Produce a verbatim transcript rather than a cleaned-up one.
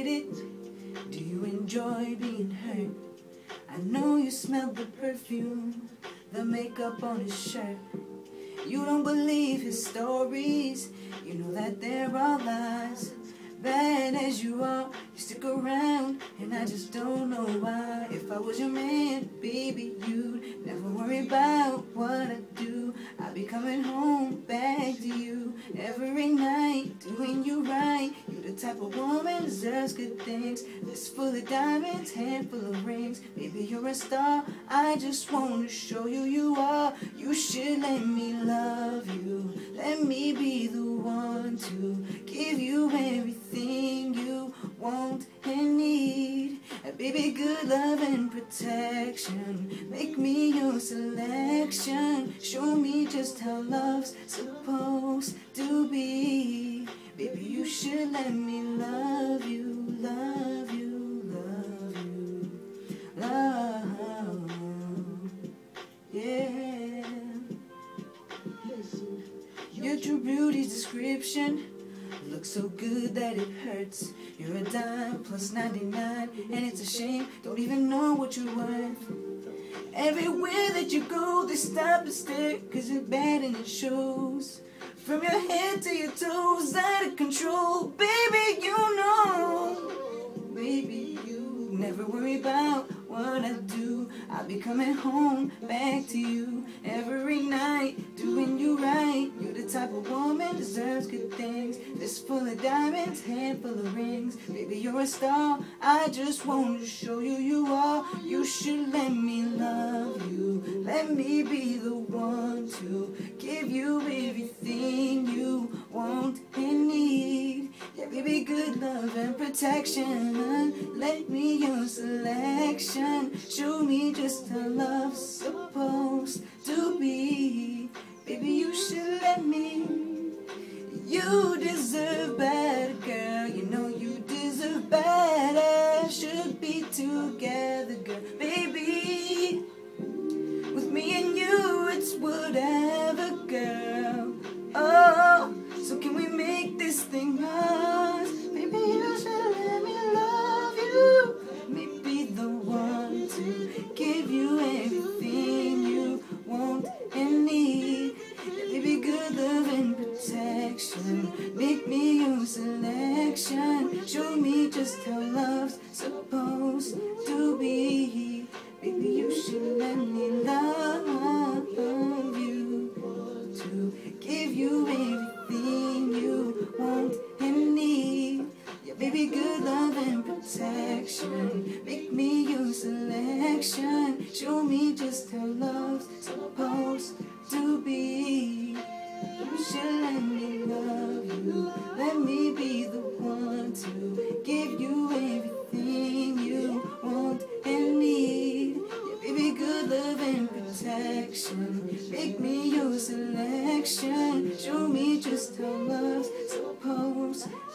get it? Do you enjoy being hurt? I know you smelled the perfume, the makeup on his shirt. You don't believe his stories, you know that they're all lies. Bad as you are, you stick around, and I just don't know why. If I was your man, baby, you'd never worry about what I do. I'd be coming home back to you every night, doing you right. You're the type of woman deserves good things. Fist full of diamonds, handful of rings. Baby, you're a star, I just want to show you you are. You should let me love you, let me be the one to give you everything you want and need. And baby, good love and protection, make me your selection. Show me just how love's supposed to be. Baby, you should let me love you, love you, love you, love, yeah. Your true beauty's description looks so good that it hurts. You're a dime plus ninety-nine, and it's a shame, don't even know what you're worth. Everywhere that you go, they stop and stare, cause you're bad and it shows. From your head to your toes, out of control. Baby, you know, baby, you never worry about what I do. I'll be coming home back to you every night, doing you right. You're the type of woman deserves good things. Fist full of diamonds, handful of rings. Baby, you're a star, I just want to show you you are. You should let me love you, let me be the one to give you everything you want and need. Yeah, baby, good love and protection, let me your selection. Show me just how love's supposed to be. Baby, you should let me. You deserve better, girl. You know you deserve better. Should be together, girl. Baby, with me and you, it's whatever, girl. Oh, so can we make this thing ours? Baby, you should let me love you. Let me be the one to give you everything you want and need. Yeah, baby, good love and protection, make me your selection. Show me just how love's supposed to be. Baby, you should let me love you, to give you everything you want and need. Yeah, baby, good love and protection, make me your selection. Show me just how love's supposed to be. You should let me love you, let me be the one to give you everything you want and need. Yeah, baby, good love and protection, make me your selection. Show me just how love's supposed